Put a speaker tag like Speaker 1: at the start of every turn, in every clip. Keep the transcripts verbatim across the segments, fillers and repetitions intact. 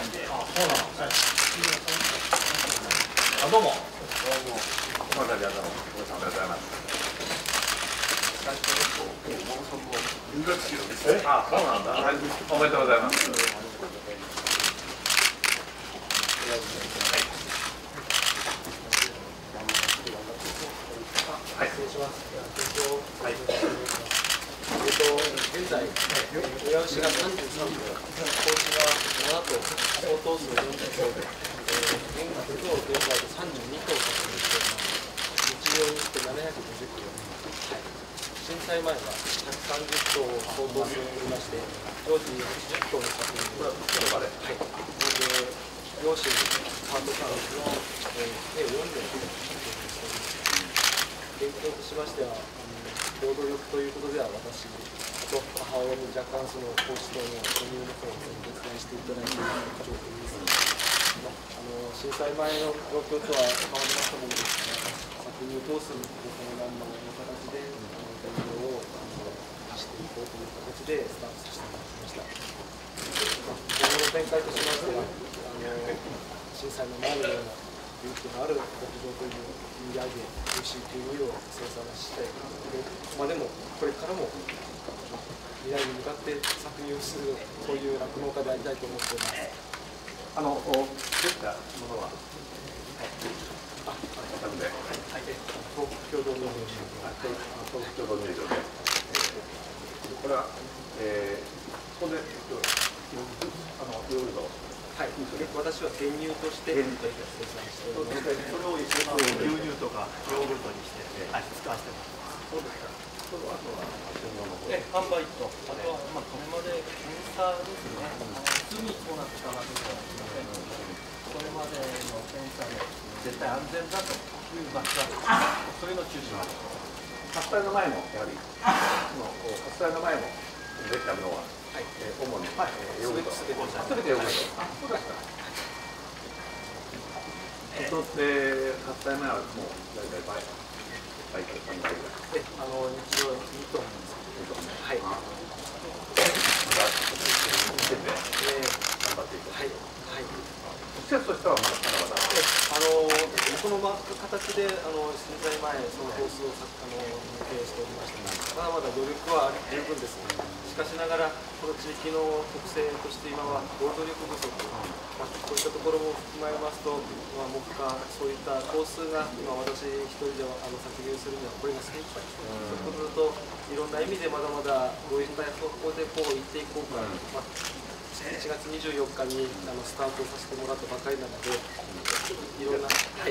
Speaker 1: んで。
Speaker 2: あ、そうなんですね。あ、どうも。どうも。この度はどうもご参加くださいます。
Speaker 1: 最初のこうもうそこ入学式のですね。
Speaker 2: あ、そうなんだ。おめでとうございます。はい。失礼します。はい。
Speaker 3: えっと、現在、親牛がさんじゅうさん頭、子牛がなな頭、相当数よんじゅうきょうで、現月と現在でさんじゅうに頭確認しております。日曜にしてななひゃくごじゅっキロ。震災前はひゃくさんじゅっ頭を相当数におりまして、常時はちじゅっ頭の確認をしております。はい。で、両親、パートカーの計よんねんで確認しております。現況としましては、労働力ということでは私と母親に若干その皇室等の輸入の方を手伝いしていただいている状況です。まあ、あの震災前の状況とは変わりましたものですから、搾乳等数のランナーの形で現状をしていこうという形でスタートさせていただきました。今後の展開としましては、あの震災の前のような勇気のある牧場という売り上げ、おいしい牛乳を生産して、まあ、でもこれからも未来に向かって搾乳するこういう酪農家でありたいと思っております。
Speaker 2: あの、こうできたものは、はい、あ、なので、はい、
Speaker 3: 東北共同農場で、
Speaker 2: 東北共同農場で、これは、えー、ここで、あの、ヨーグルト。
Speaker 3: はい、私は原乳として生産しております。
Speaker 1: それを牛乳とかヨーグルトにして使わせてます。
Speaker 2: そうですか。その後は
Speaker 1: え、販売と、あとはまあこれまで検査ですね。罪こうなってたわけではなくて、これまでの検査で絶対安全だというバックアップ、そういうのを中心に。
Speaker 2: 発災の前もやはり、その発災の前もできたものは。はい、えー、主に、はい、ヨーグルト。すべてヨーグルト。あ、そうですか。そして、発災前はもう大体倍、倍からさんばいぐらい。
Speaker 3: え、あの日常にトンです。はい。ま
Speaker 2: たちょっと見てて、頑張っていく。はい。はい。施設としてはまだまだまだ。
Speaker 3: あのこのま形であの震災前そのコースをあの経営しておりましたが、まだまだ余力は十分です。しかしながらこの地域の特性として今は労働力不足、まあ、こういったところも踏まえますと、まあ、目下そういったコースが今私一人ではあの削減するにはこれが精一杯。そういうことだといろんな意味でまだまだどういった方向でこう行っていこうか。まあいちがつにじゅうよっかにあのスタートさせてもらったばかりなので、いろんな、はい、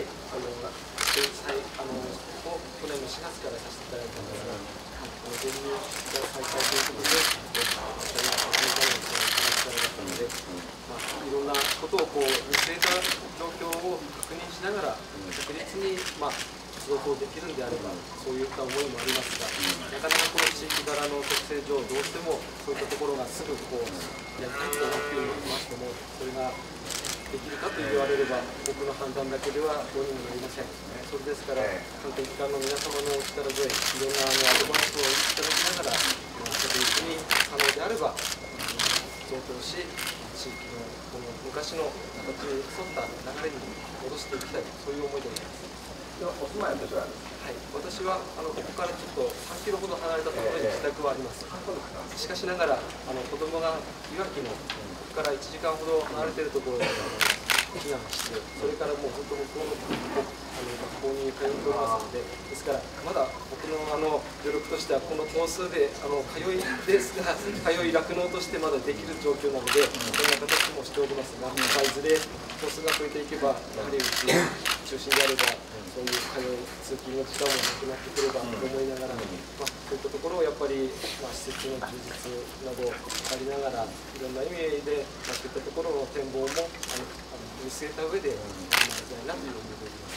Speaker 3: あの連載あのを去年のしがつからさせていただいたんですが、あの原入が再開ということで、そういう話からだったので、まあ、いろんなことをこう見据えた状況を確認しながら、確実に、まあ、活動できるんであれば、そういった思いもありますが、なかなかこの地域柄の特性上、どうしてもそういったところがすぐこうやりたいと思っていましても、それができるかと言われれば、僕の判断だけではどうにもなりません。それですから、関係機関の皆様のお力添え、いろんなあのアドバイスをいただきながら、まあ、確実に可能であれば、増強し、地域のこの昔の形に沿った流れに戻していきたい、そういう思いでございます。
Speaker 2: お住まいはどちらですか。
Speaker 3: はい、私はあのここからちょっとさんキロほど離れたところに自宅はあります。しかしながら、あの子供がいわきのここからいちじかんほど離れているところに避難して、それからもう本当に向こうのあの学校に通っておりますので、ですからまだ僕のあの努力としてはこのコースであの通いですが、通い酪農としてまだできる状況なので、そんな形もしておりますが、まあ、いずれコースが増えていけば、やはりうち中心であれば。そういう通い通勤の時間もなくなってくればと思いながら、まあ、そういったところをやっぱり、まあ、施設の充実などありながら、いろんな意味で、まあ、そういったところの展望もあのあの見据えた上で頑張りたいなという思いでおります。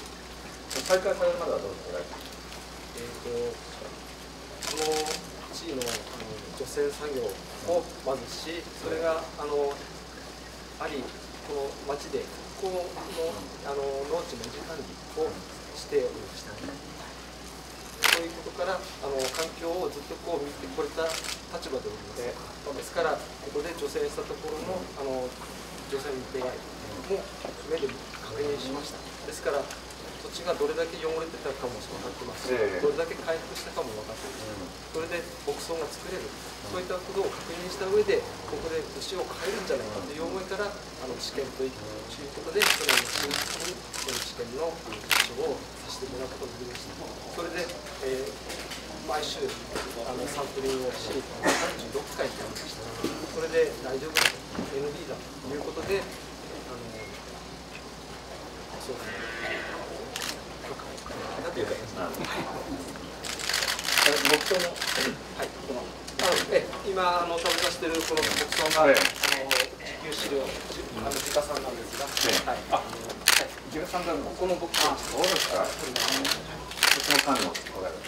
Speaker 2: 再開されるまではどうですか。
Speaker 3: えーとこの地位のあの除染作業をまずし、それがあのあり、この町でこのあの農地の維持管理をしておりました。そういうことからあの環境をずっとこう見てこれた立場でおります。ですからここで除染したところのあの除除染でも目で確認しました。ですから土地がどれだけ汚れてたかも分かってますし、えー、どれだけ回復したかも分かっています、うん、それで牧草が作れる、そういったことを確認した上でここで牛を変えるんじゃないかという思いからあの試験ということで去年のしがつに試験の実証をさせてもらうことになりました。それで、えー、毎週あのサンプリングをしさんじゅうろっかいやりました。それで大丈夫だと エヌビー だということであのそうですねという形です。
Speaker 2: 牧草の、
Speaker 3: はい、このえ今あの食べさせているこの牧草が、はい、あの自給飼料、あの自家産なんですが、はい、あ、
Speaker 2: 自家産がここの牧草、そうですか。この管の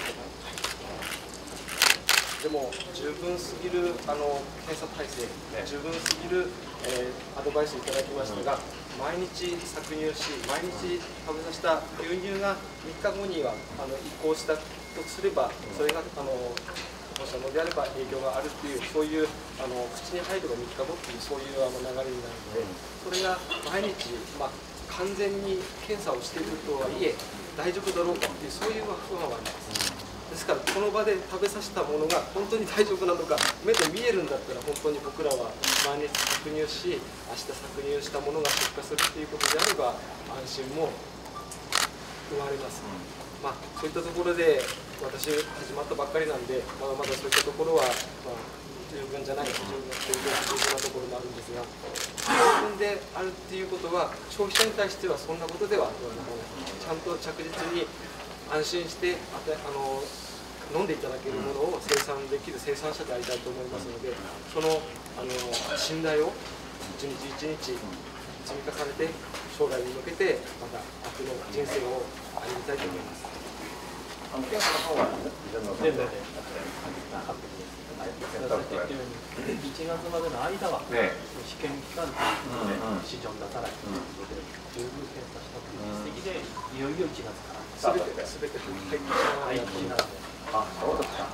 Speaker 3: でも十分すぎるあの検査体制、ね、十分すぎる、えー、アドバイスいただきましたが、うん、毎日搾乳し、毎日食べさせた牛乳がみっかごにはあの移行したとすれば、それがあの放射能であれば影響があるっていう、そういうあの口に入るがみっかごっていう、そういうあの流れになるので、それが毎日、まあ、完全に検査をしているとはいえ、大丈夫だろうかっていう、そういう不安はあります。ですからこの場で食べさせたものが本当に大丈夫なのか、目で見えるんだったら本当に僕らは毎日搾乳し、明日搾乳したものが出荷するということであれば安心も生まれます。うん、まあそういったところで私始まったばっかりなんで、まだまだそういったところは、まあ、十分じゃない、十分十分なところもあるんですが、十分であるっていうことは消費者に対してはそんなことではない。ちゃんと着実に安心してあの飲んでいただけるものを生産できる生産者でありたいと思いますので、そのあの信頼を一日一日積み重ねて将来に向けてまた悪の人生を歩みたいと思います。
Speaker 2: あの検査の方は全部で
Speaker 1: いちがつまでの間は試験期間ということで市場に出さないということで十分検査したという実績でいよいよいちがつから
Speaker 3: すべてすべて入ってしまうので。
Speaker 2: あ、そうですか。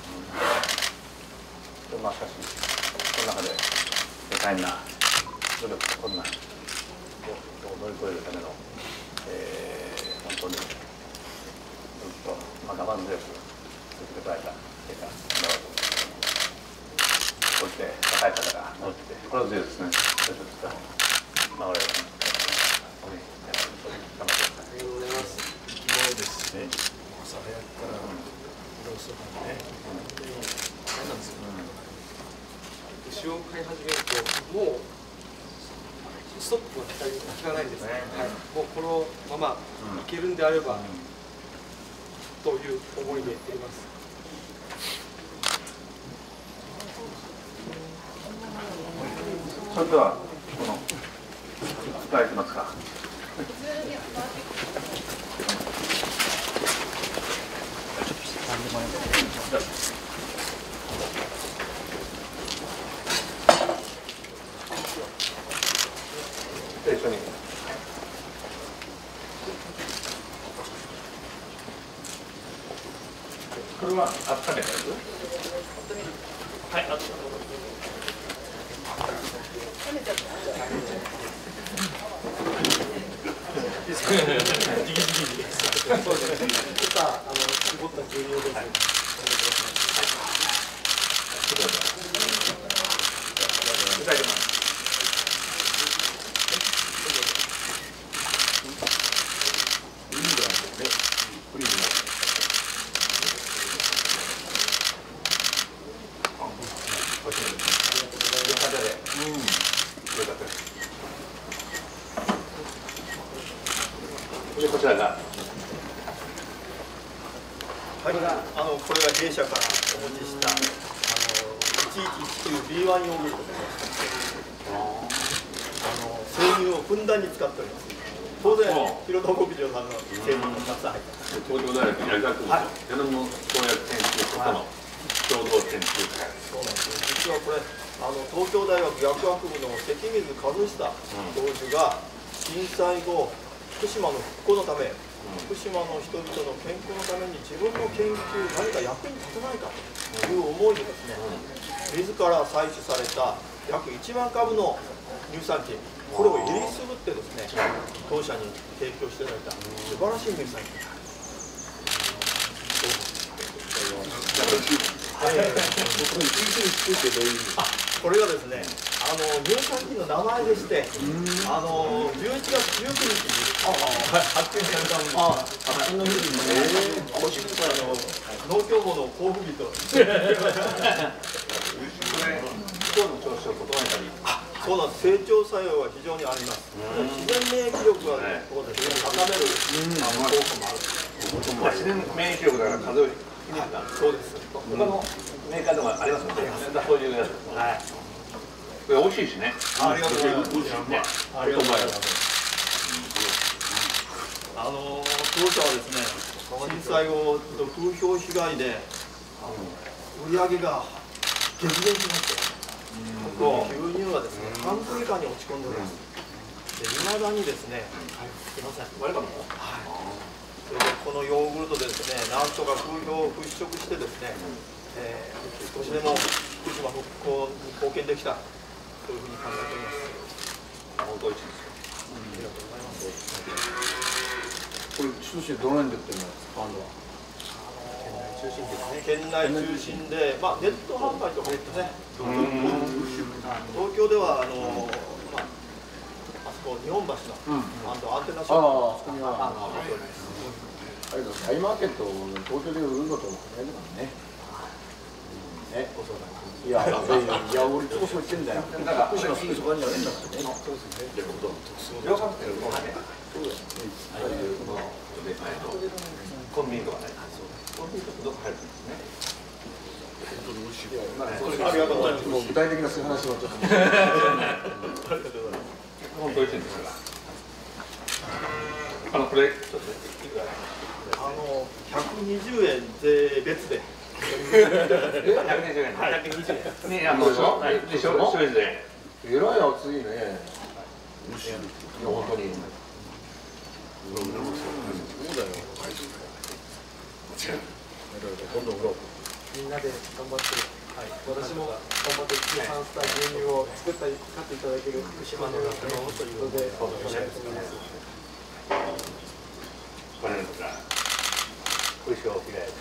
Speaker 2: うん、まあしかしこの中で大変な努力と困難を乗り越えるための、えー、本当にずっと、まあ、我慢強く続けてこられた結果だろうと思います。こうして若い方が乗って心強いですね。そういうことですか。まあ我々は頑張ってください。
Speaker 3: ありがとうございます。
Speaker 4: そうですね。朝早くからローストがね、本当に大変なんですよ。
Speaker 3: 牛を飼い始めるともうストップが効かないんですね。はい。もうこのままいけるんであれば、という思いでおります。
Speaker 2: それではこの使えてますか。一緒に。これは温めたやつ？はい、あと。
Speaker 3: そうですね。今あの絞った牛乳です。
Speaker 2: いただきます。でこちらが、
Speaker 4: はい、あのこれが弊社からお持ちしたあのいちいちいちきゅうビーワン ヨーグルトであの生乳をふんだんに使っております。当然広島牧場さんの成分もたくさん入ってます。
Speaker 2: 東京大学薬学部のゲノム創薬研究所との共同研究会。
Speaker 4: そうなんですよ。実はこれあの東京大学薬学部の関水和久教授が震災後福島の復興のため、福島の人々の健康のために自分の研究何か役に立たないかという思いでですね、自ら採取された約いちまんかぶの乳酸菌、これをえりすぐってですね、当社に提供していただいた素晴らしい乳酸菌。これがですね、あの乳酸菌の名前でして、あのじゅういちがつじゅうくにちに発見されたものです。発見の日にね、農協部の交付日と。
Speaker 2: 今日の調子を整えたり。
Speaker 4: そうなんです。成長作用は非常にあります。自然免疫力がここで高める効果もある。
Speaker 2: 自然免疫力だから風邪をひきにくくなる。
Speaker 4: そうです。
Speaker 2: 他のメーカーでもありますよね。そういうやつ。はい。これ美味しいしね。
Speaker 4: ありがとうございます。
Speaker 2: ね。
Speaker 4: ありがとうございます。あの当社はですね、震災後と風評被害で売り上げが激減しまして、牛乳はですね半分以下に落ち込んでおります。で未だにですね、すみません。はい。それでこのヨーグルトでですね、なんとか風評を払拭してですね、えー、少しでも福島復興に貢献できたというふうに考えております。
Speaker 2: 本当美味しいですよ。
Speaker 4: ありがとうございます。
Speaker 5: これ中心どの辺で売ってるの？バンドは。
Speaker 4: 中心ですね。県内中心で、まあネット販売とかですね。東京ではあのまああそこ日本橋のあとアンテナショップ。
Speaker 5: ああ、そこには。あれだ、タイマーケットを東京で売るのと同じだね。ね、ご相談。いや、いや、俺いつもそう言ってんだよ。だから福島すぐそこにあるんだからね。そうですね。
Speaker 2: 量販店の方がね。そうですね。コンビニとかね。コンビニとかどこ入るんですね。
Speaker 4: ありがとうございます。
Speaker 5: もう具体的なそういう話はちょっと。
Speaker 2: 本当美味しいんですから。あのこれちょっとね。
Speaker 4: あのひゃくにじゅうえん税別で。
Speaker 2: ひゃくにじゅうえん。ひゃくにじゅうえん。ね、あのでしょ。でしょ。消費税。
Speaker 5: えらい熱いね。いや本当に。そうだよ。どんどん売ろう。
Speaker 3: みんなで頑張って、はい、私も頑張って通販した牛乳を作ったり買っていただける福島の中のということでお願いします。
Speaker 2: これとか風評被害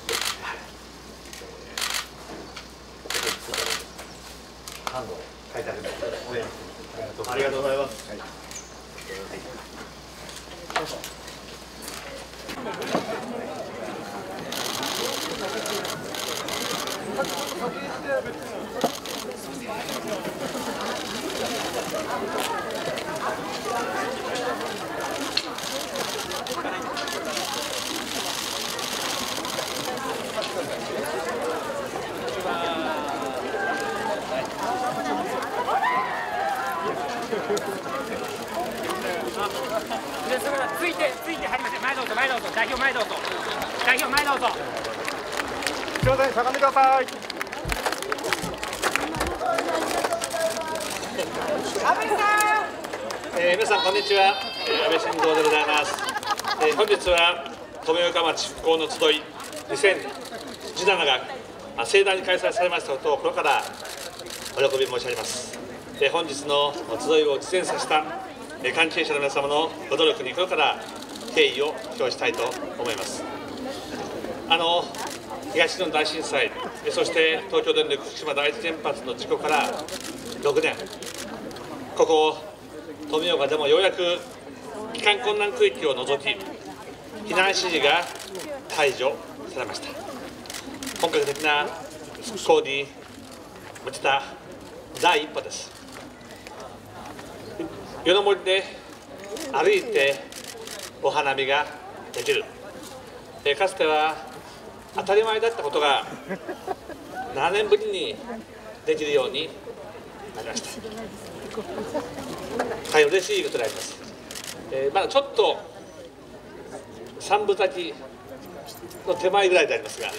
Speaker 2: 感動書いてあるので応援して
Speaker 4: ありがとうございます。はい。
Speaker 6: ついてついて入りません。前どうぞ前どうぞ代表前どうぞ代表前どうぞ。
Speaker 3: すみません、しゃがんでください。
Speaker 7: えー、皆さんこんにちは、えー、安倍晋三でございます。えー、本日は富岡町復興の集いにせんじゅうななが盛大に開催されましたことを心からお喜び申し上げます。えー、本日の集いを実現させた、えー、関係者の皆様のご努力に心から敬意を表したいと思います。あの東日本大震災、そして東京電力福島第一原発の事故からろくねん、ここ富岡でもようやく帰還困難区域を除き避難指示が解除されました。本格的な復興に向けた第一歩です。夜の森で歩いてお花見ができる、かつては当たり前だったことがななねんぶりにできるようになりました。大変嬉しいことであります。えー、まだちょっと三分咲きの手前ぐらいでありますが、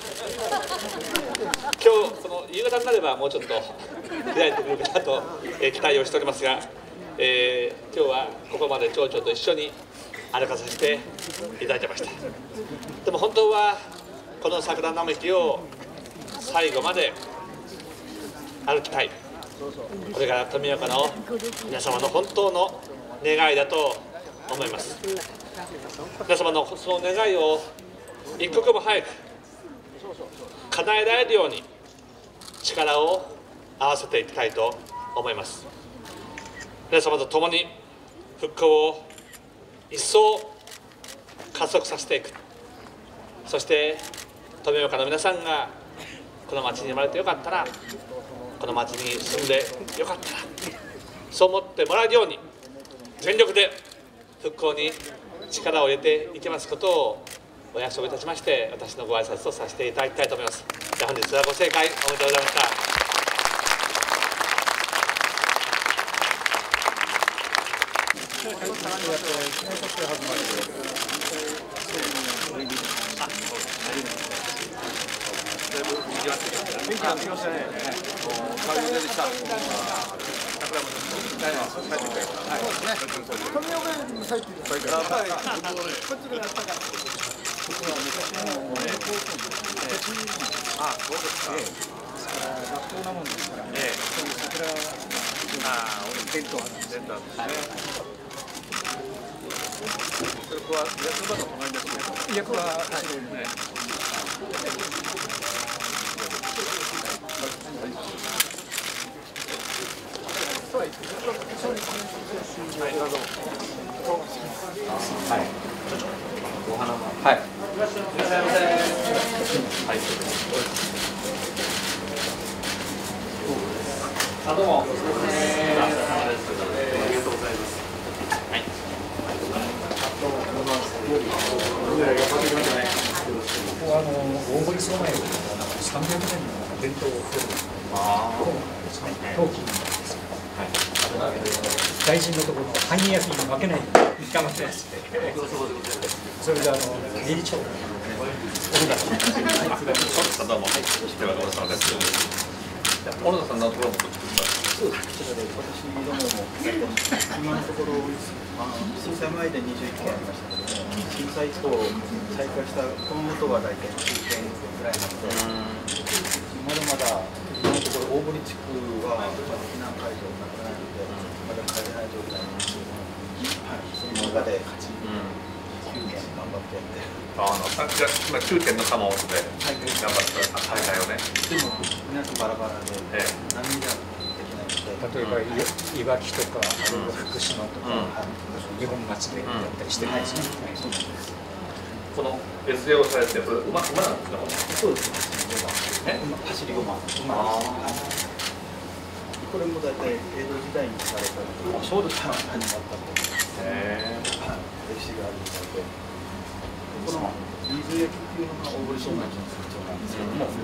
Speaker 7: 今日この夕方になればもうちょっと開いてくるかなと、えー、期待をしておりますが、えー、今日はここまで町長と一緒に歩かさせていただきました。でも本当はこの桜並木を最後まで歩きたい、 これが富岡の皆様の本当の願いだと思います。皆様のその願いを一刻も早く叶えられるように力を合わせていきたいと思います。皆様と共に復興を一層加速させていく、そして富岡の皆さんがこの町に生まれてよかったら、この町に住んでよかったら、そう思ってもらえるように全力で復興に力を入れていきますことをお約束いたしまして、私のご挨拶とさせていただきたいと思います。では本日はご清会おめでとうございました。
Speaker 8: 大臣のところの犯人役に負けないように頑張ってます。それであの理事長、
Speaker 7: どうも、ではご苦労様です。小野田さんのところも
Speaker 4: そうです。こちらで私どもも今のところあの震災前でにじゅういっけんありましたけども、震災以降再開したこの元は大体きゅうけんぐらいなので、まだまだ今のところ大堀地区はまだ避難解除なくないので、まだ帰れない状態なんですけども、はい、その中ではち、きゅうけん頑張ってやって。
Speaker 7: あのさじゃ今きゅうけんの窯元で頑張ってた大会をね。
Speaker 4: でも皆さんバラバラで、
Speaker 7: ええ、
Speaker 4: 何じゃできないので。
Speaker 8: 例えばいわきとか、あるいは福島とか、日本町でやったりしてるんですね。
Speaker 7: この エスジェー をされて、これ馬馬なんですか？
Speaker 4: そうです。え、走り馬。馬です。これも大体江戸時代にされた小豆から始まったと。へえ。歴史があるみたいで。この水焼きっていうのが大堀小町の特徴なんですけども。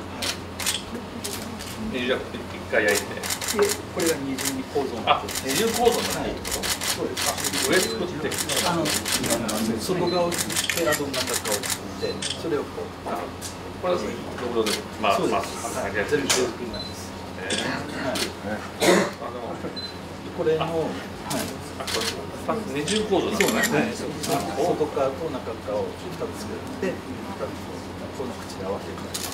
Speaker 7: 二重焼き一回焼いて。
Speaker 4: これが二重に構造になって。
Speaker 7: 二重構造になっている。
Speaker 4: そうです。
Speaker 7: 上作って。
Speaker 4: あの外側を作ってあと中側を作ってそれをこう。
Speaker 7: これはどこでまあまあ
Speaker 4: 全部手作りなんです。これの
Speaker 7: 二重構造なんですね。
Speaker 4: 外側と中側をふたつ作ってこの口で合わせていくんです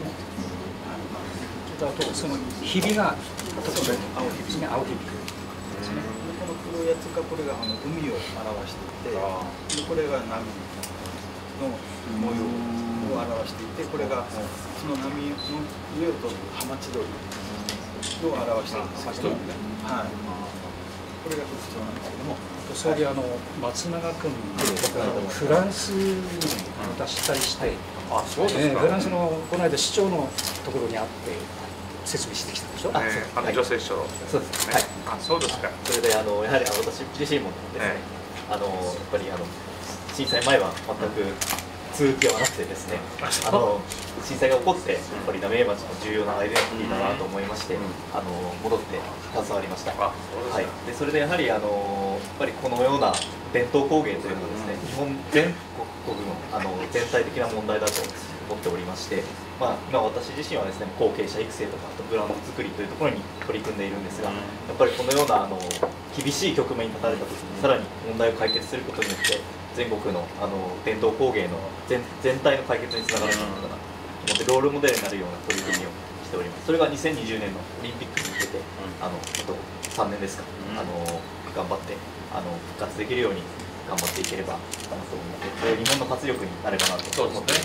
Speaker 4: けど、
Speaker 8: あとそのひびが特徴
Speaker 4: 青ひびですね。青ひびですね。この黒いやつがこれがあの海を表していて、でこれが波の模様を表していて、これがその波の上を飛ぶハマチ鳥を表しているんですけど、はい。これが特徴なんですけども、
Speaker 8: それであの松永君でフランスに渡したりして、
Speaker 7: あ、そうですか。
Speaker 8: フランスのこの間市長のところにあって説明してきたでしょ。
Speaker 7: あの女性市長。
Speaker 9: そうですね。
Speaker 7: あ、そうですか。
Speaker 9: それであのやはり私自身もですね、あのやっぱりあの震災前は全く続きはなくてですね、あの震災が起こってやっぱり浪江町の重要なアイデンティティだなと思いまして、あの戻って携わりました。はい。でそれでやはりあのやっぱりこのような伝統工芸というのはですね、日本全国のあの全体的な問題だと思っておりまして、まあ今私自身はですね、後継者育成とかあとブランド作りというところに取り組んでいるんですが、やっぱりこのようなあの厳しい局面に立たれた時にさらに問題を解決することによって全国のあの伝統工芸の 全, 全体の解決につながるんじゃないかなと思って、ロールモデルになるような取り組みをしております。それがにせんにじゅうねんのオリンピックに向けてて、あのあとさんねんですか、あの頑張ってあの復活できるように頑張っていければなと思って、日本の活力になればなと思ってます。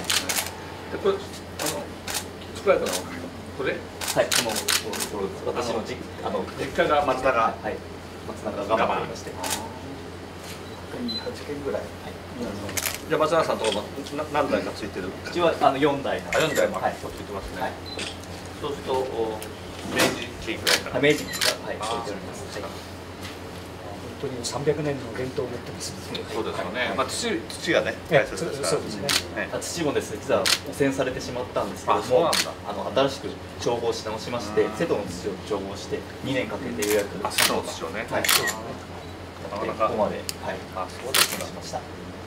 Speaker 7: でこれあの作られたのはこれ？
Speaker 9: はい、この私の実あの
Speaker 7: 実家が松永、
Speaker 9: はい、松永が頑張りまして。
Speaker 5: はちけんぐらい。
Speaker 7: じゃあ松永さんとこな何台かついてる？
Speaker 9: うちはあのよんだい。
Speaker 7: あ、よんだいもつ
Speaker 9: はい
Speaker 7: いてますね。
Speaker 9: はい。
Speaker 7: そうするとお明治期ぐらいから。
Speaker 9: 明治期がはい置いております。はい。
Speaker 8: 本当にさんびゃくねんの伝統を持ってます。
Speaker 7: そうですよね。まあ土土がね
Speaker 8: え
Speaker 7: 大切ですから。
Speaker 8: そうですね。
Speaker 9: あ土もですね、実は汚染されてしまったんですけど
Speaker 7: あ、そう
Speaker 9: も、
Speaker 7: なんだ。
Speaker 9: あの新しく調合し直しまして、瀬戸の土を調合してにねんかけてようやく
Speaker 7: あ、瀬戸の土をね。
Speaker 9: はい。
Speaker 7: なかなか
Speaker 9: ここまではい
Speaker 7: あ、そうですか。
Speaker 9: しました。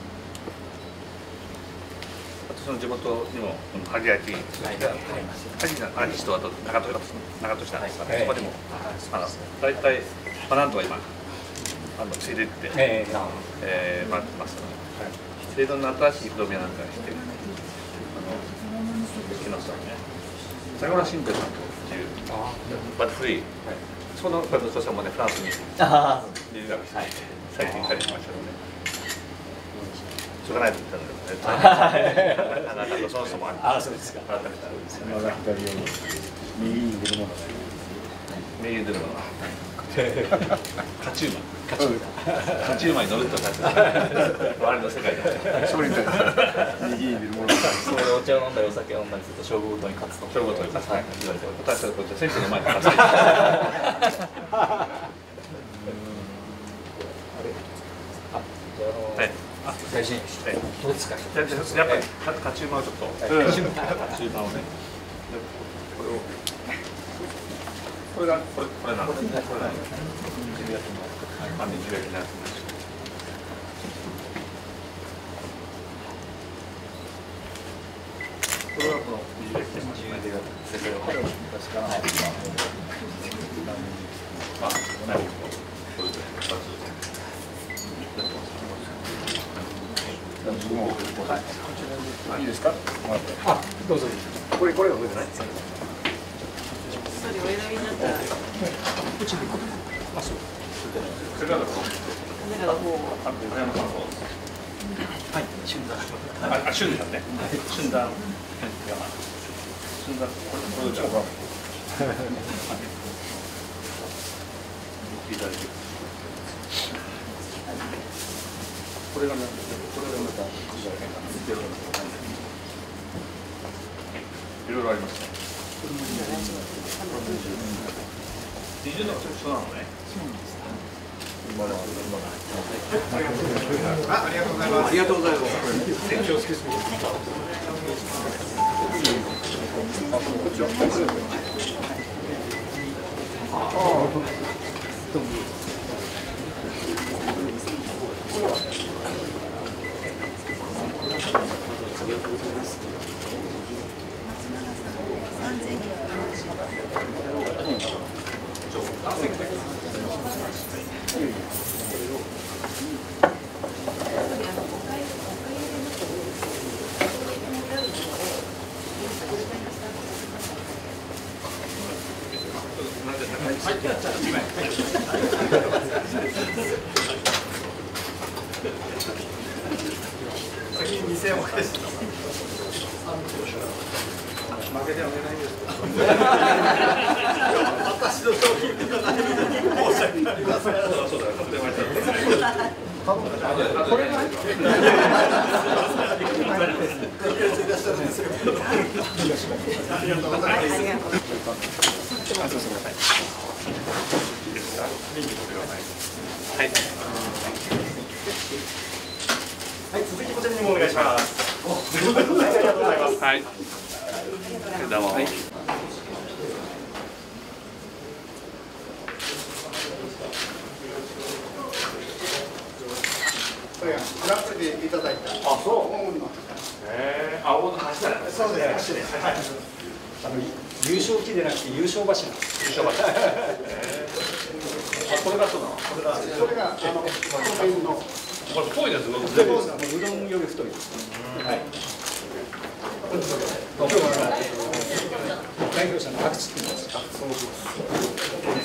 Speaker 7: 私の地元にも萩焼
Speaker 9: はい。
Speaker 7: 萩の萩市とあと長門長門市なんですが、
Speaker 8: はい
Speaker 7: そこでもあの大体まあなんとか今あのついでいって
Speaker 8: ええ
Speaker 7: えー待ってますので、いろんな新しい不動産なんかにしてあの木下のね相良新平さんというバッドフリー、そのバッドソさんもねフランスに
Speaker 9: あ
Speaker 7: 留学して最近帰ってきましたので。しょうがないと言ったんだけどね。あなたとその人もあり
Speaker 8: あ、そうですか。
Speaker 7: 改めてあるんですよね。
Speaker 5: まだ左を右に出るものが
Speaker 7: 右に出るのは勝ち馬。勝ち馬に乗ると勝ち馬。周りの世界で。
Speaker 5: 勝利だ右に出るものが
Speaker 9: そういうお茶を飲んだりお酒を飲んだりすると勝負ごとに勝つと。
Speaker 7: 勝負ごとに勝つ
Speaker 9: はい言われております。
Speaker 7: 私はこっち選手の前に勝つ。はい。
Speaker 8: 最新どうですか。
Speaker 7: やっぱり勝ち馬をちょっと勝ち馬をね。これをこれがこれこれなんです。これなんです。まあ二重焼きになってます。これはこの二重焼きですね。まあなるほど。これで二つ。
Speaker 5: いいですか。
Speaker 8: あ、どうぞ。
Speaker 5: これこれが上じゃない。
Speaker 10: それお選びになったら、
Speaker 8: うちに。あ、そう。
Speaker 7: それからこう。
Speaker 10: だからもう。
Speaker 7: あ、小山さんそう。
Speaker 8: はい、旬だ。
Speaker 7: あ、あ、旬だね。旬だ。旬だ。これじゃあ。いただきます。これがね、これがまたいろいろありますね。二重のがそうなのね。
Speaker 5: ありがとうございます。ありがとうございます。
Speaker 7: 気をつけすぎ。
Speaker 5: 先ににせんえんを返して負けてはおけないんですけど私の商品が何に申し訳ありません。これがありがとうございます。
Speaker 7: はい。
Speaker 5: はい、続きこちらにもお願いします。ありがとうございます。
Speaker 7: はい。どうも。はい。
Speaker 5: これがグランプリでいただいた。あ、そう。
Speaker 7: ええ、あ、大野走ったね。
Speaker 5: そうですね。はい。
Speaker 8: あの優勝旗でなくて優勝馬車。
Speaker 7: 優勝馬車。あ、これがそうなの。
Speaker 5: これがこれがあの太麺の。
Speaker 7: これ太いです。僕。
Speaker 8: うどんより太いです。はい。今日は代表者の阿久津君です。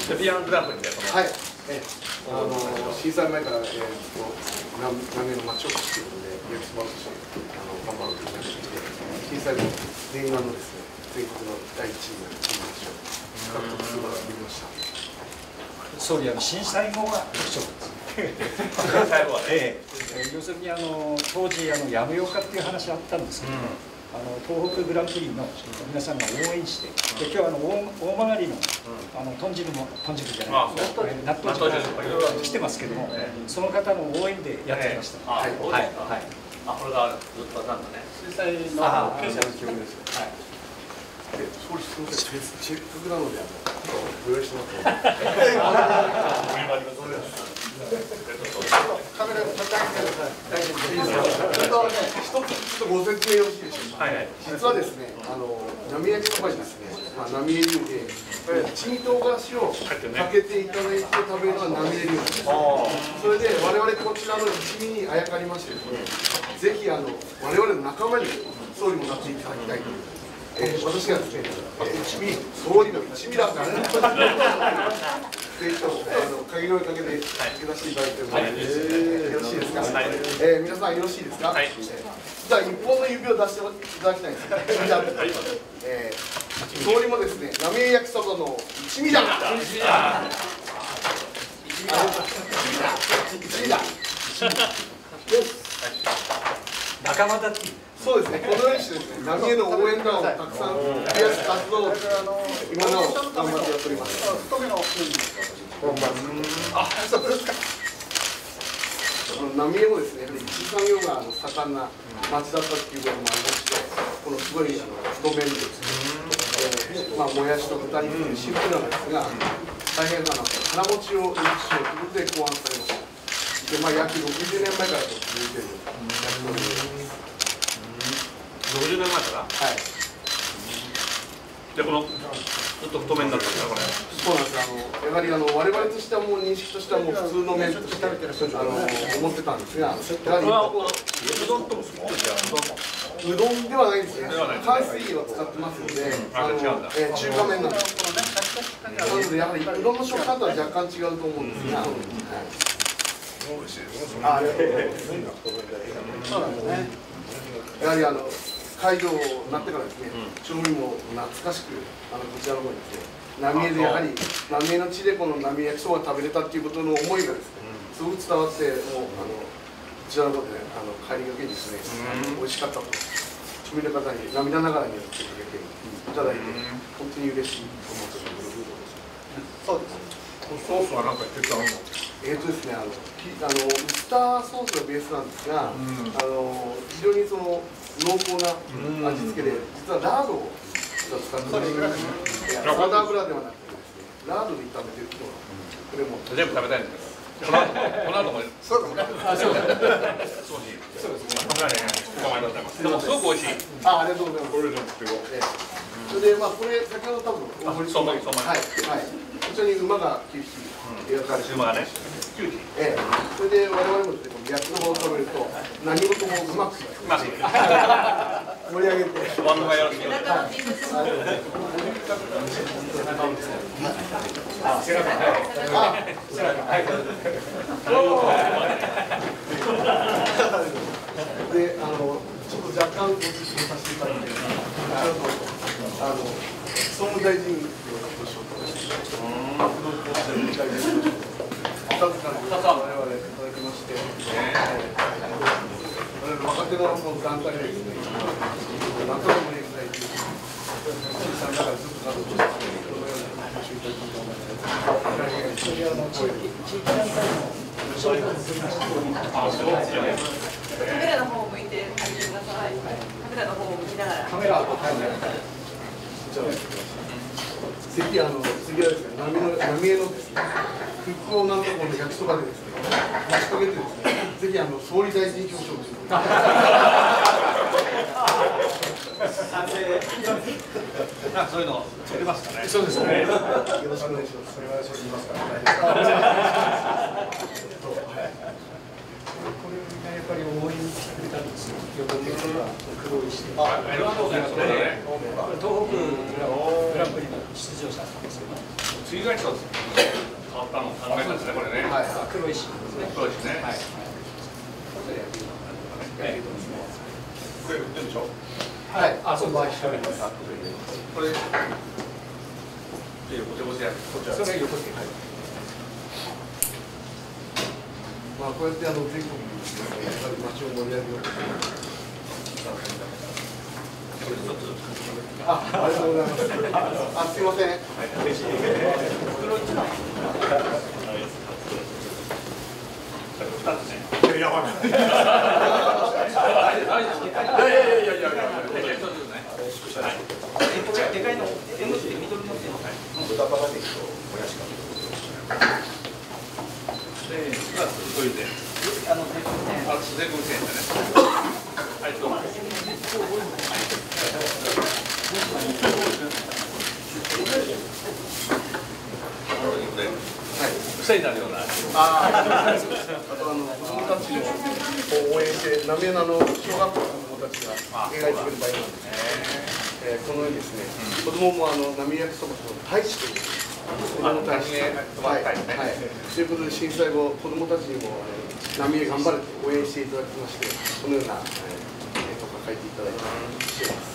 Speaker 7: ビアングランプリで
Speaker 11: はい、えあの震災前から、えー、と浪江の町おこしということで焼きそばとしてあの頑張ろうということで震災後念願のですね全国の第一位になる金メダルを獲得することができました。
Speaker 8: 総理、あの震災後が特徴です。
Speaker 7: 最後はね、
Speaker 8: ええ、要するにあの当時あのやめようかっていう話あったんですけど、うん、あの東北グランプリの皆さんが応援して、で今日はあの大大曲の、うん、あの豚汁も豚汁じゃない、納豆汁が来てますけども、えー、その方の応援でやってきました。はいはいはい。
Speaker 7: あ、これがずっとなんだね。
Speaker 11: 震災の経済の記憶です。はい。で、総理すみません、せっかくなので、あの、ご用意してもらって。カメラを叩いてください。大丈夫です。本当はね、一つ、ちょっとご説明よろしいでしょうか。はいはい。実はですね、あの、浪江焼きそばにですね、まあ、浪江流で、一味唐辛子をかけていただいて食べるのは浪江流なんです。それで、我々こちらの一味にあやかりましてですね、ぜひ、あの、我々の仲間に総理もなっていただきたいという。えー、私がですね、一味、総理の一味だからね、ぜひとも、あの、鍵のおかげで、付け出していただいても、よろしいですか。えー、皆さんよろしいですか。はい。じゃあ、一本の指を出していただきたいんです。じゃあ、えー、総理もですね、浪江焼きそばの一味だ。一味だ。一味だ。
Speaker 8: 仲間だっていう。
Speaker 11: そうですね、このようにしてですね、浪江の応援団をたくさん増やす活動を今なお頑張ってやっております。あ、そうですか。浪江もですね、やはり一次産業が盛んな町だったっていうこともありまして、このすごいあの太麺でですね、まあもやしと豚肉というシンプルなんですが、大変な腹持ちを良くしようということで考案されました。で、まあ約ろくじゅうねんまえからと続いている焼き鳥です。
Speaker 7: ろくじゅうねんまえから。はい。で、このずっと太麺だったんですか、これ。
Speaker 11: そうなんです。あの、やはり、あの、我々としては、もう認識としては、もう普通の麺として、あの、思ってたんですが。やはり。
Speaker 7: うどんとも。
Speaker 11: うどんではないですね。海水を使ってますので、あの、え、中華麺なんです。なので、やはり、うどんの食感とは若干違うと思うんですが。美味しいです。ありがとうございます。そうなんですね。やはりあの解除になってからですね、町民も懐かしくあのこちらの方にですね、浪江でやはり浪江の地でこの浪江焼きそばが食べれたっていうことの思いがですね、すごく伝わって、もうあのこちらの方でね、あの帰りがけにですね、美味しかったと町民の方に涙ながらに言っていただいて、本当に嬉しいと思っております。そうです。
Speaker 7: ソースはなんか結構あるの？
Speaker 11: えーとですね、あの、あのウスターソースがベースなんですが、うん、あの非常にその濃厚な味付けで、実はラードを使っている。サラダ油ではなくてですね、ラードで炒めているとこれも
Speaker 7: 全部食べたいんですけど、このこの後もそうですね。そうですね。でもすごく美味しい。
Speaker 11: あ、ありがとうございます。これでもそれでまあこれ先ほど多分お堀さんはいはい。こちらに馬がきゅうひき描かれて
Speaker 7: 馬がね。
Speaker 11: ええ、それで我々もですね、焼きそばを食べると何事もうまくうまく盛り上げて
Speaker 7: ワンがよろしいよ。
Speaker 11: あ、背中。あ、背中。はい。で、あのちょっと若干ご説明させていただいて、あの総務大臣をご紹介していただきます。ふたつからふたつ我々いただきまして、若手のこの団体でですね、なんとか盛り上げたいという小さながらずっと活動してこのようにご紹介いただきと思います。それは地域団体の商品を作りました。
Speaker 10: カメラの方を向いてあげてください。カメラの方を向きながら。
Speaker 11: カメラ、はい。こちらです。次あの次はですね、浪江の浪江のですね、復興なんとこの焼きそばでですね、持ちかけてですね、ぜひあの総理大臣表彰をして。
Speaker 7: なんかそういうの作りますかね。
Speaker 11: そうですね。よろしくお願いします。それはそれ言いますからね。
Speaker 8: これがやっぱり応援してくれたんですよ。横手とか黒石で。
Speaker 7: あ、ありがとうございます。
Speaker 8: 東北グランプリの出場者なんですけど。
Speaker 7: 次が一つ。 ぱの考え方ですね、これね。
Speaker 8: はい、黒石。
Speaker 7: 黒石ね。はい。
Speaker 11: これ売ってるでしょ。
Speaker 8: はい、あ、そうです。
Speaker 7: これ。横手やる。こちら。それ横手。はい。
Speaker 11: まあこうやってあの全国に街を盛り上げようと。あ、ありがとうございます。あ、すいません。嬉しい。いや、わかんない。いやいやいやいやいや。
Speaker 8: でかいの、縁のって緑のっての。
Speaker 5: 豚バラ肉ともやしが。
Speaker 7: で、しばらくといて。あの、全国線。あ、全国線だね。はい、どうも。癖になるような。
Speaker 11: ああ、あとあの子供たちを応援して、浪江の小学校の子供たちが描いてくれた絵なんですね。えー、このようにですね、子供もあの浪江焼きそばの大使という子供たち、はいはい。ということで震災後子供たちにも浪江頑張れと応援していただきまして、このような絵とか描いていただいてしています。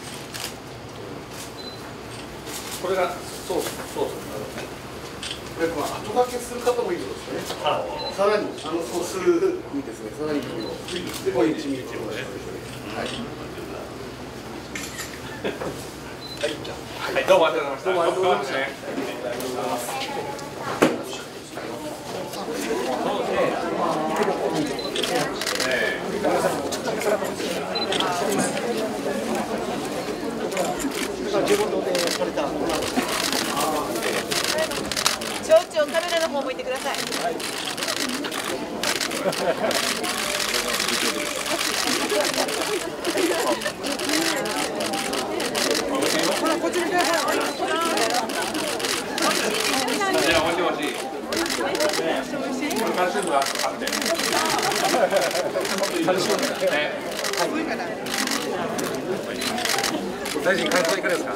Speaker 7: これがそうそうそう。
Speaker 11: これまあ後掛けする方もいるんですね。さらにあの素数にですね、さらにこれをでこれ一ミリということですね。はい。
Speaker 7: はい、どうもありがとうございました。
Speaker 11: どうもありがとうございました。
Speaker 10: 町長、カメラの方向いてください。ほら、こっちにください。
Speaker 7: いや、おいしいおいしい。これカルシウムがあって。カルシウムね。大臣、感想いかがですか。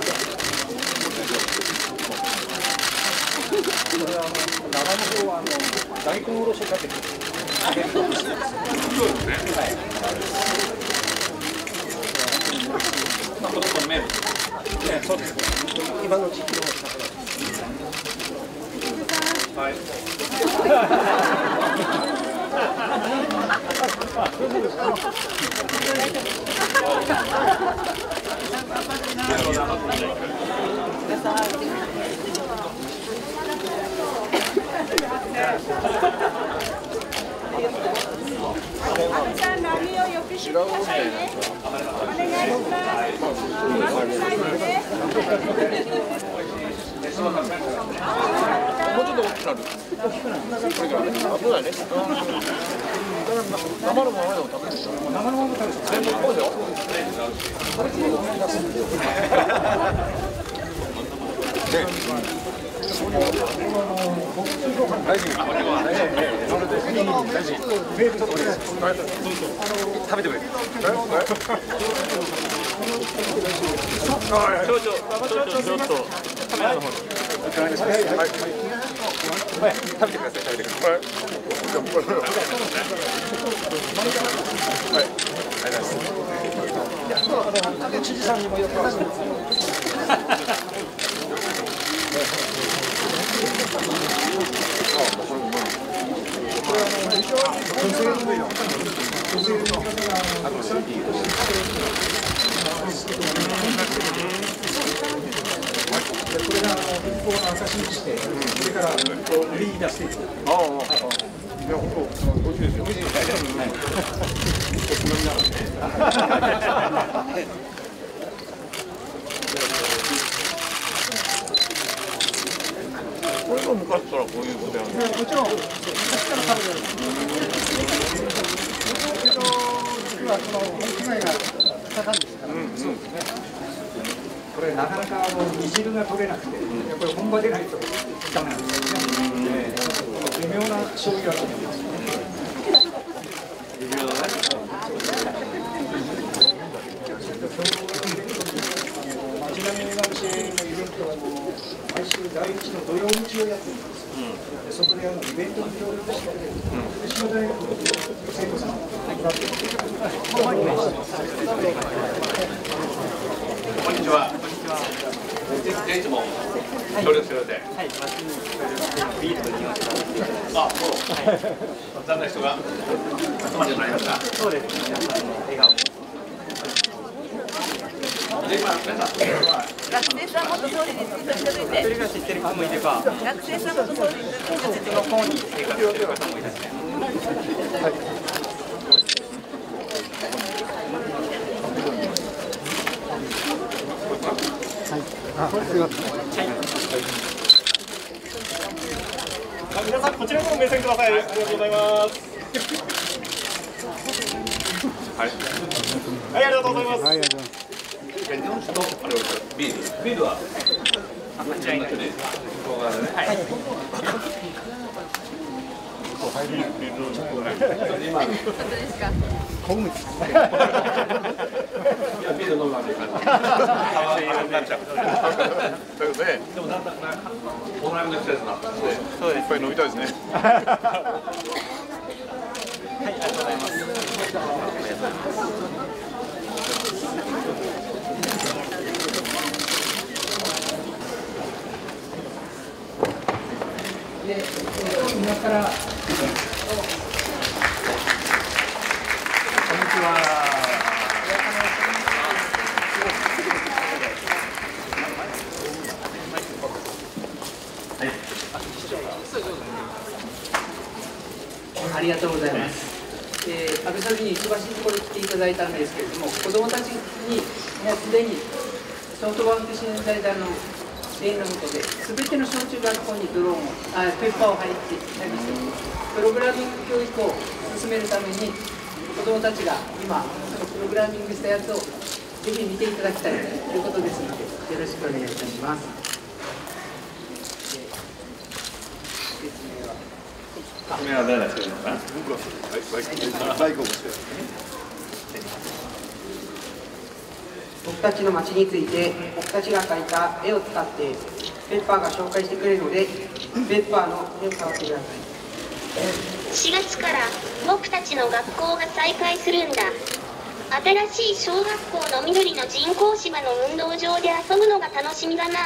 Speaker 8: これはあの生の方はあの大根おろしをかけて。
Speaker 7: そうですね。はい。まあ、この名物。ね、そうです。
Speaker 8: 今の時期の
Speaker 7: はい。もうちょっと大きくなる。大きくなる。これからね。あ、そうだね。生のままでも食べるでしょ。生のまま食べる。全部こうですよ。大臣、大臣、メールちょっとお願いします。食べてくれ。ちょっと、ちょっと、ちょっと、カメラの方に。はい、はい、はい。食べてください、食べてください。はい。はい、ありがとうございます。知事さんにもよく話してます。これはあの非常に混成の混成の方があの産品としてこれがあの復興の証にして、これから売りに出していく。ああ、ああ、いや本当美味しいですよ。美味しいですね。はい。これも昔からこういうことやるんですか。もちろん昔から食べてる。けど実はその被害が盛んですから。そうですね。これなかなかあの煮汁が取れなくて、やっぱり本場でないとダメなんですよね。微妙な醤油味なんですよね。微妙だね。町並みの教えのイベントは毎週第一の土曜日をやってるんですよ。
Speaker 8: そこであのイベントに協力してくれる福島大学の生徒さんがいて、
Speaker 2: こんにちは。いつも協力してくれて。はい。ビールと言いました。あ、そう。残念な人が集まりになりました。そうです。皆さんの笑顔。
Speaker 10: 学生さん元総理についていただいて。一人が知ってる人もいれば。学生さん元総理についての方に生活している方もいらっしゃいます。はい。
Speaker 11: あ、すみません。
Speaker 3: 皆さんこちらにも目線ください。ありがとうございます。
Speaker 2: はい。
Speaker 3: はい、ありがとうございます。
Speaker 11: はい、ありがとうございます。
Speaker 2: ビール。ビールは。あ、間違いない。はい。今。本当ですか。小麦。いや、ビール飲むわけにいかない。なっちゃう。ということで、でもなんだかお悩みの季節になったので、そうです。いっぱい飲みたいですね。はい、ありがとうございます。
Speaker 8: で、今からこんにちは。
Speaker 12: ありがとうございます。えー、安倍総理に忙しいところに来ていただいたんですけれども、子どもたちにもうすでにソフトバンク震災団の例の下で、すべての小中学校にドローンを、あペッパーを配置したりして、プログラミング教育を進めるために、子どもたちが今、そのプログラミングしたやつをぜひ見ていただきたいということですので、よろしくお願いいたします。
Speaker 2: 説明は誰がするのかな。
Speaker 11: 僕はバイクを持って。
Speaker 12: 僕たちの街について、僕たちが描いた絵を使ってペッパーが紹介してくれるので、ペッパーの絵を触ってください。
Speaker 13: しがつから僕たちの学校が再開するんだ。新しい小学校の緑の人工芝の運動場で遊ぶのが楽しみだな。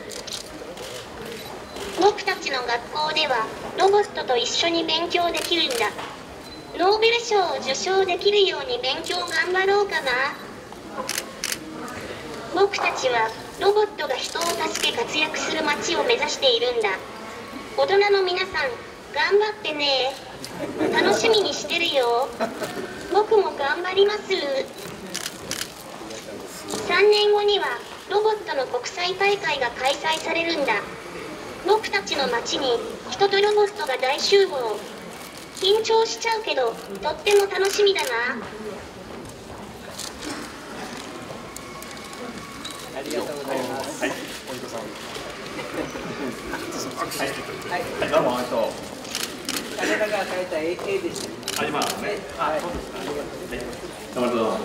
Speaker 13: 僕たちの学校ではロボットと一緒に勉強できるんだ。ノーベル賞を受賞できるように勉強頑張ろうかな。僕たちはロボットが人を助け活躍する街を目指しているんだ。大人の皆さん、頑張ってね。楽しみにしてるよ。僕も頑張ります。さんねんごにはロボットの国際大会が開催されるんだ。僕たちの街に人とロボットが大集合。緊張しちゃうけど、とっても楽しみだな。
Speaker 12: ありがとうございます。はい、
Speaker 2: おじさん。
Speaker 12: はい。
Speaker 2: どうも、ありがとう。
Speaker 12: 彼らが描いた絵です。
Speaker 2: あ、今ね。
Speaker 12: はい。
Speaker 2: どうもどうも。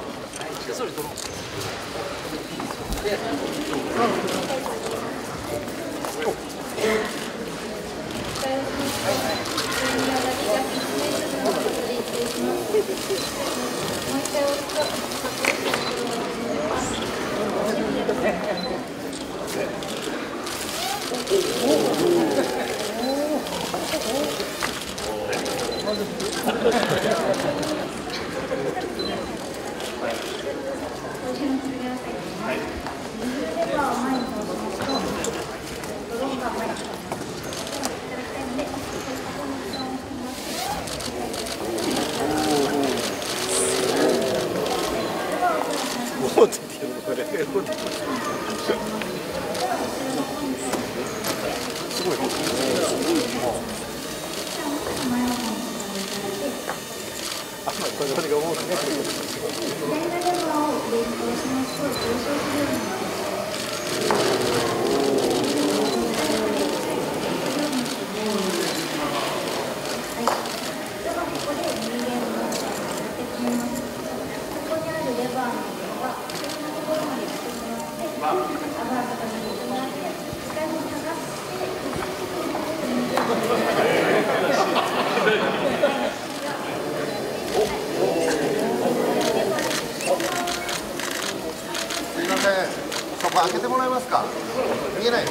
Speaker 11: まあか見えないの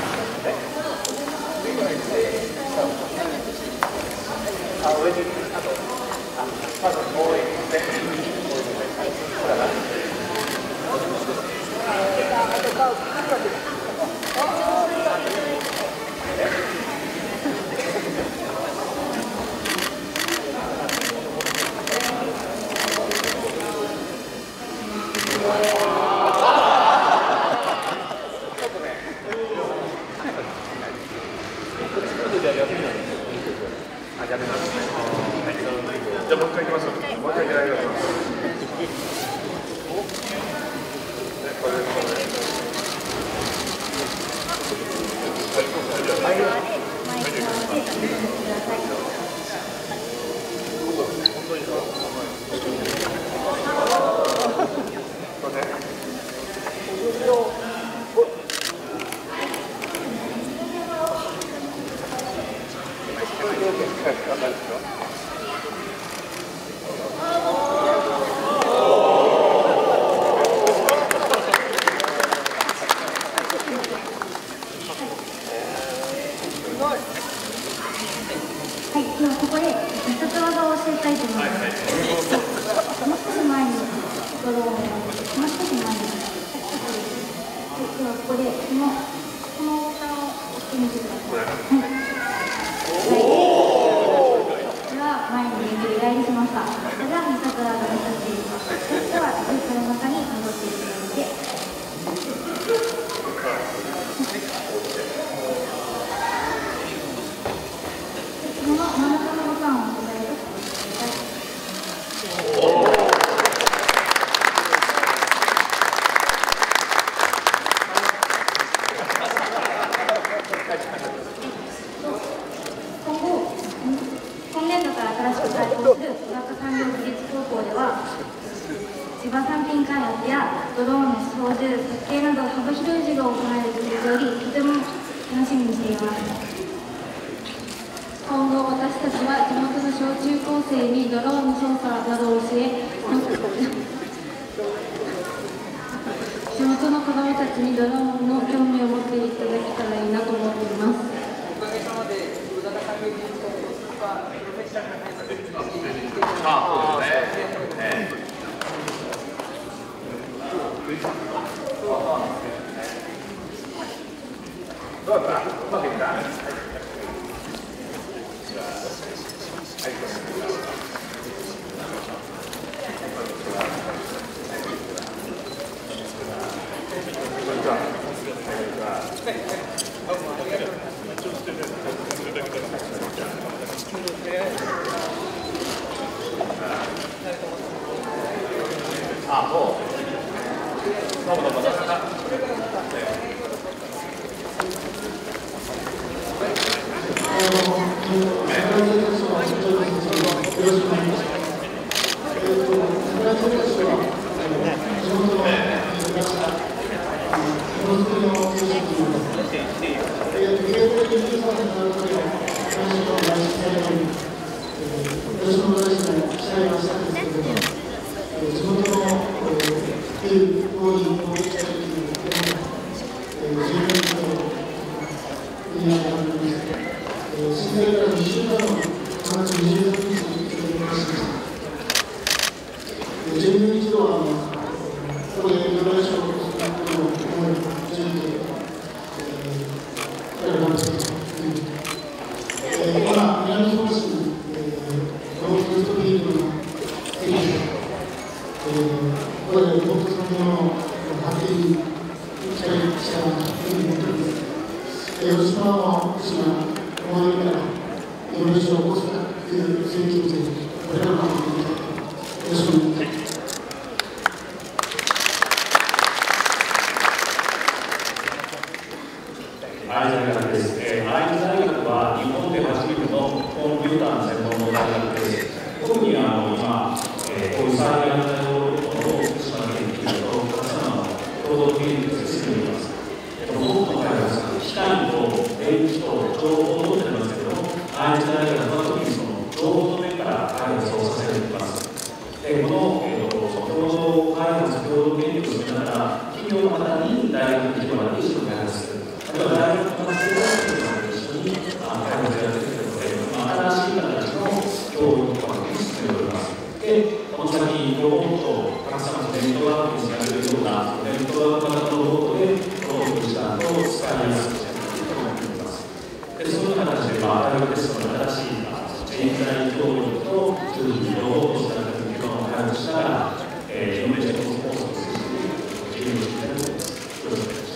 Speaker 2: あ、上に、あと、あ、まずもう一回、これだ。
Speaker 7: あ、じゃあ、じゃあもう一回いきます。もう一回いただきます。これ
Speaker 14: はい、ではここで必殺技を教えたいと思います。もう少し前にドローンをもう少し前に。ではここでこのこのボタンを押してみてください。はい。では前に入れしました。それでは必殺技をさせていきます。ではループの中に戻っていただいて。この真ん中のボタンを押していただいて。今後、今年度から新しく開校する学科産業技術高校では、地場産品開発やドローンの操縦、設計など幅広い授業を行えるというより、とても楽しみにしています。今後、私たちは地元の小中高生にドローンの操作などを教え、地元の子どもたちにドローンの興味を持っていただけたらいいなと思っています。
Speaker 12: おかげさまで、無駄な産業技術高校はプロフェッショナルな対策にしていただき
Speaker 2: あ、そうですね。どうだった？うまくいった？あ、もう。どうもどうもどうも。
Speaker 15: このにもっとたくさんのネットワークになるようなネットワーク型のロボットで登録したのを使いやすくしていくと思っています。でそういう形で、まあ、アイオーテストの新しい人材登録と通じロボットしたというのを開発しながら、えー、イノベーションを構築していくということになります。よろしくお願いします。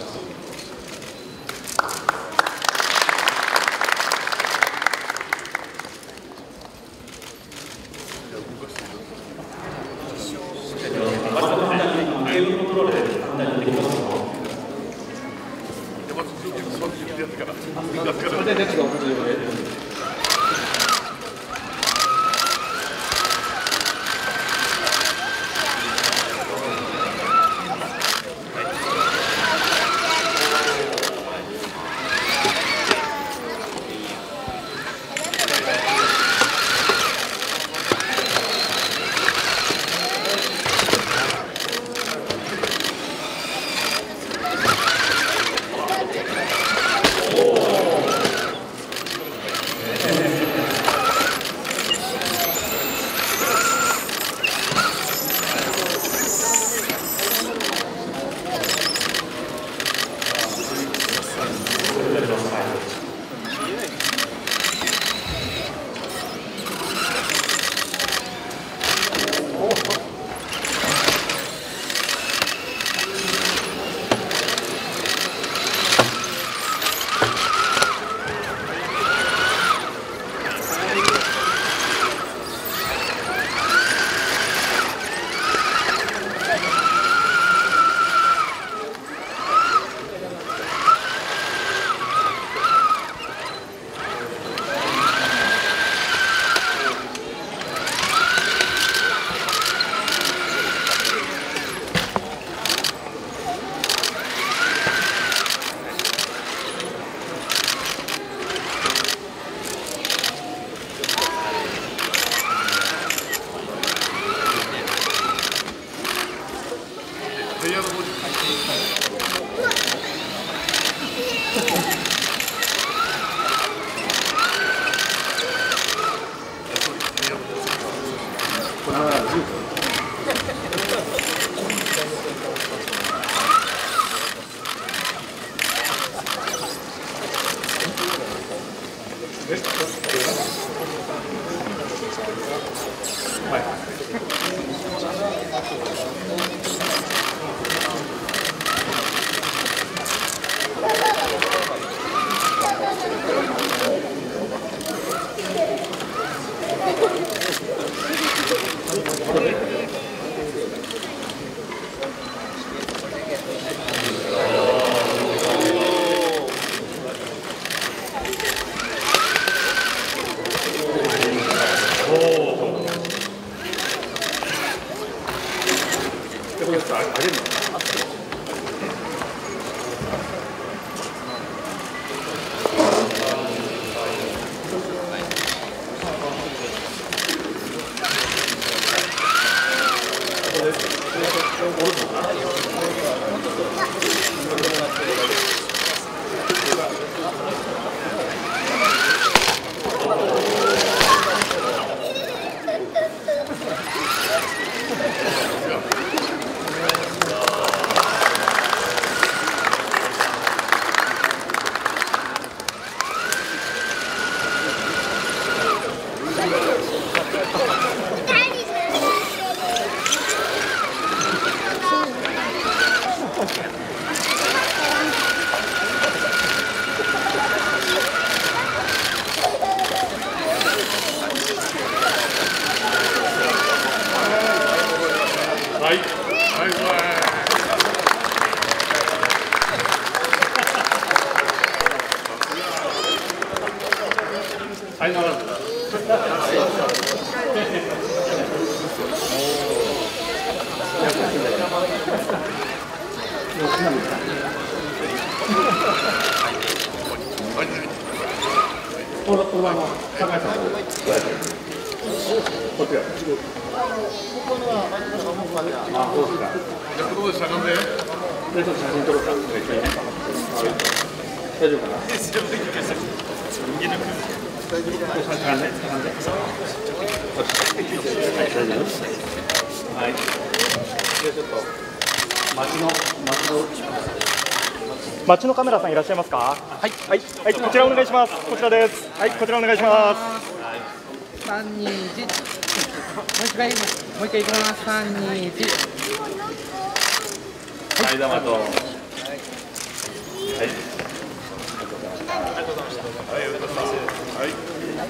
Speaker 15: このまま高橋さんこっちや。あ、そうですか。じゃあここでしゃがんで。で、ちょっと写真撮ろうか。大丈夫かな。大丈夫です。しゃがんで、しゃがんで。はい、大丈夫です。
Speaker 2: はい。じゃあちょっと町の町の
Speaker 16: 町のカメラさんいらっしゃいますか。はい、はい、はい、こちらお願いします。こちらです。はい、こちらお願いします。
Speaker 12: 三二一。もう一回もう一回いきます。三二一。
Speaker 2: はい、どうもと。はい。ありがとうございました。ありがとうございます。はい。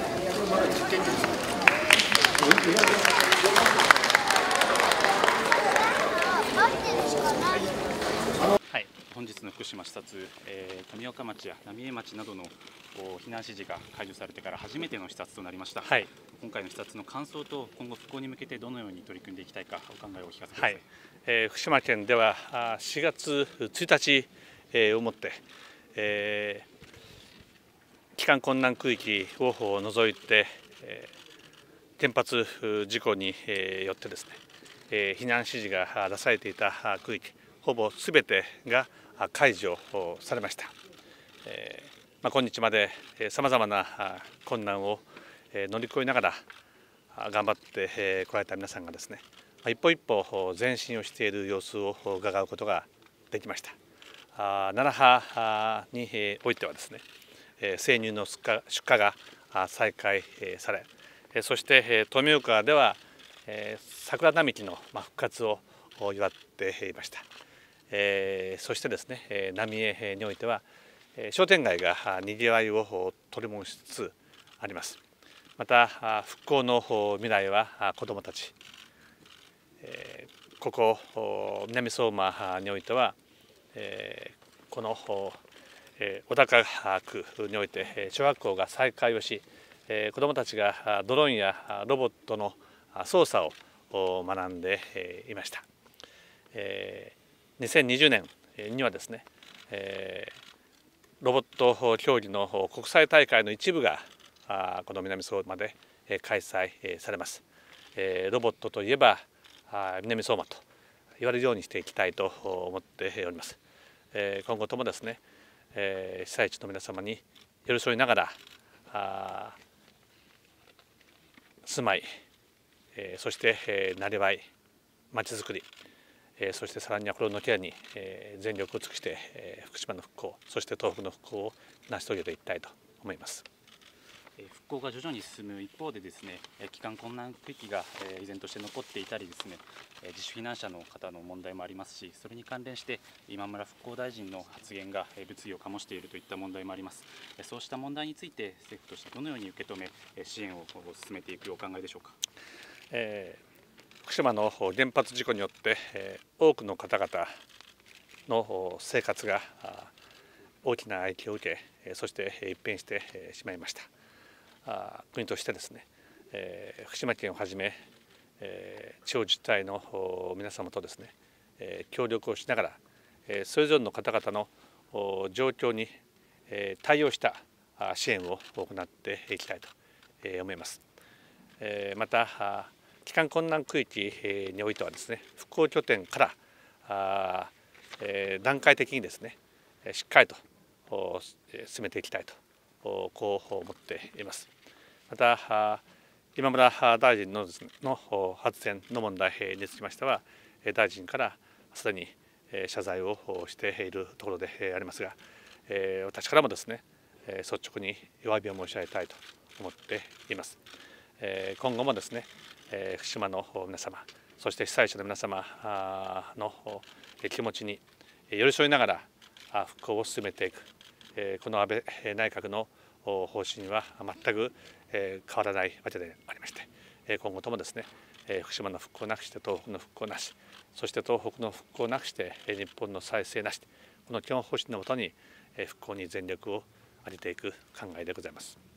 Speaker 17: はい、本日の福島視察、えー、富岡町や浪江町などの避難指示が解除されてから初めての視察となりました、はい、今回の視察の感想と今後復興に向けてどのように取り組んでいきたいかお考えをお聞かせください。はい、
Speaker 7: えー、福島県ではしがつついたちをもって、えー、帰還困難区域を除いて、えー、原発事故によってですね、えー、避難指示が出されていた区域ほぼすべてが解除されました。えーまあ、今日までさまざまな困難を乗り越えながら頑張ってこられた皆さんがですね、一歩一歩前進をしている様子を伺うことができました。ななはにおいてはですね、生乳の出荷が再開され、そして富岡では桜並木の復活を祝っていました。えー、そしてですね、えー、浪江においては、えー、商店街がにぎわいを取り戻しつつあります。また復興の未来は子どもたち、えー、ここ南相馬においては、えー、この、えー、小高区において小学校が再開をし、えー、子どもたちがドローンやロボットの操作を学んでいました。えーにせんにじゅうねんにはですね、えー、ロボット競技の国際大会の一部があこの南相馬で開催されます。えー、ロボットといえば南相馬と言われるようにしていきたいと思っております。えー、今後ともですね、えー、被災地の皆様に寄り添いながらあ住まい、えー、そして、えー、なりわい、まちづくり、そしてさらには心のケアに全力を尽くして福島の復興、そして東北の復興を成し遂げていきたいと思います。
Speaker 17: 復興が徐々に進む一方でですね、帰還困難区域が依然として残っていたりですね、自主避難者の方の問題もありますし、それに関連して今村復興大臣の発言が物議を醸しているといった問題もあります。そうした問題について政府としてどのように受け止め支援を進めていくお考えでしょうか。
Speaker 7: えー福島の原発事故によって多くの方々の生活が大きな影響を受け、そして一変してしまいました。国としてですね、福島県をはじめ地方自治体の皆様とですね協力をしながらそれぞれの方々の状況に対応した支援を行っていきたいと思います。また帰還困難区域においてはですね、復興拠点からあ、えー、段階的にですねしっかりと進めていきたいとこう思っています。また今村大臣のです、ね、の発言の問題につきましては大臣からすでに謝罪をしているところでありますが、私からもですね率直にお詫びを申し上げたいと思っています。今後もですね福島の皆様、そして被災者の皆様の気持ちに寄り添いながら復興を進めていく、この安倍内閣の方針は全く変わらないわけでありまして、今後ともですね福島の復興なくして東北の復興なし、そして東北の復興なくして日本の再生なし、この基本方針のもとに復興に全力を挙げていく考えでございます。